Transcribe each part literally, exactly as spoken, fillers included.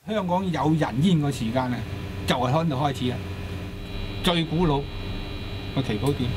香港有人煙嘅時間啊，就係喺度開始啊！最古老個旗袍店，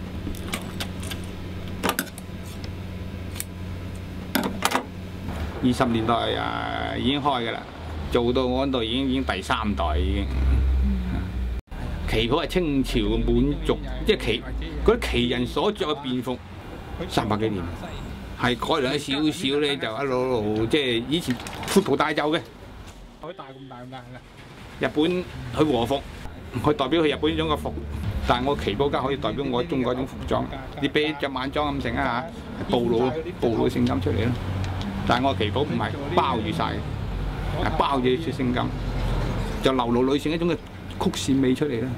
二十年代啊已經開㗎啦，做到我嗰度已經已經第三代已經。旗袍係清朝嘅滿族，即係旗嗰啲旗人所着嘅便服，三百幾年，係改良咗少少咧，就一路路即係以前闊袍大袖嘅。 可以大咁大咁大嘅。 日本去和服，佢代表佢日本呢種嘅服，但係我旗袍家可以代表我中國一種服裝。你俾隻晚裝咁成啊嚇，暴露暴露性感出嚟咯。但係我旗袍唔係包住晒嘅，係包住出性感，就流露女性一種嘅曲線美出嚟啦。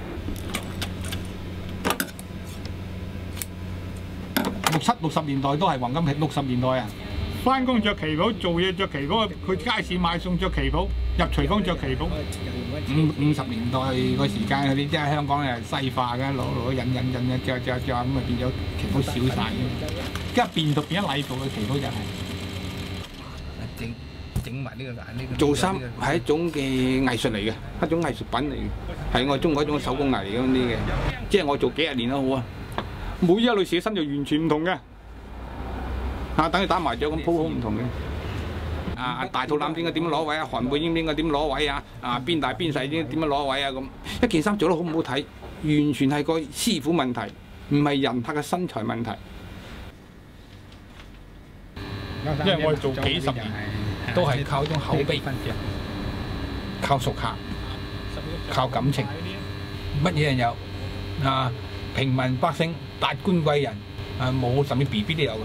六七六十年代都係黃金期，六十年代啊！ 翻工着旗袍，做嘢着旗袍，去街市買餸着旗袍，入廚房着旗袍。五五十年代個時間嗰啲，即係香港係西化嘅，攞攞引引引引着着着咁啊，變咗旗袍少晒嘅。而家變到變咗禮服嘅旗袍就係整整埋呢個眼呢個。做衫係一種嘅藝術嚟嘅，一種藝術品嚟嘅，係我中國一種手工藝嚟咁啲嘅。即係我做幾十年都好啊，每一類寫身就完全唔同嘅。 啊，等於打麻雀咁鋪好唔同嘅。啊，大肚腩應該點樣攞位啊？韓背應應該點攞位啊？啊，邊大邊細應該點樣攞位啊？咁一件衫做得好唔好睇，完全係個師傅問題，唔係人拍嘅身材問題。因為我哋做幾十年，都係靠一種口碑，靠熟客，靠感情，乜嘢人有啊？平民百姓、達官貴人啊，冇甚至 B B 都有嘅。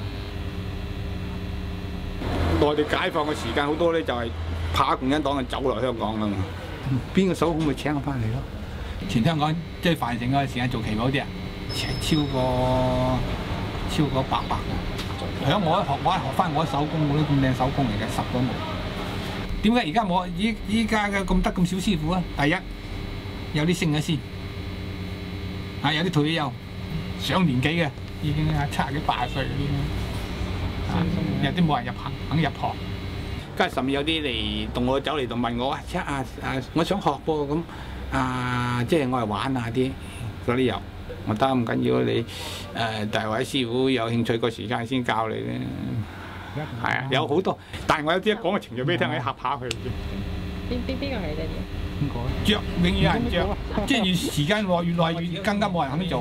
內地解放嘅時間好多咧，就係怕共產黨就走落香港啦嘛。邊個手工咪請我翻嚟咯？全香港即係繁盛嗰陣時間做旗袍啲啊，超過超過八百嘅。響我一學，我一學翻我啲手工，我都咁靚手工嚟嘅，十個冇。點解而家冇？依依家嘅咁得咁少師傅啊？第一有啲升咗先，啊有啲退咗休，上年紀嘅已經係七十幾八十歲嗰啲。 有啲冇人入行，肯入行。跟住甚至有啲嚟同我走嚟度問我啊，即啊啊，我想學噃咁啊，即係我係玩下啲嗰啲有，我得唔緊要你誒，大位師傅有興趣個時間先教你咧。係啊，有好多，但係我有啲一講嘅程序俾你聽，我嚇下佢。邊邊邊個係你？邊個？着永遠有人着，即係越時間耐越耐越更加冇人肯做。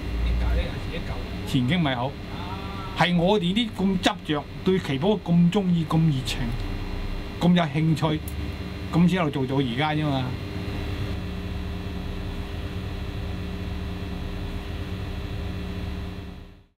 前景咪好。 係我哋啲咁執着，對旗袍咁中意、咁熱情、咁有興趣，咁先喺度做到而家啫嘛。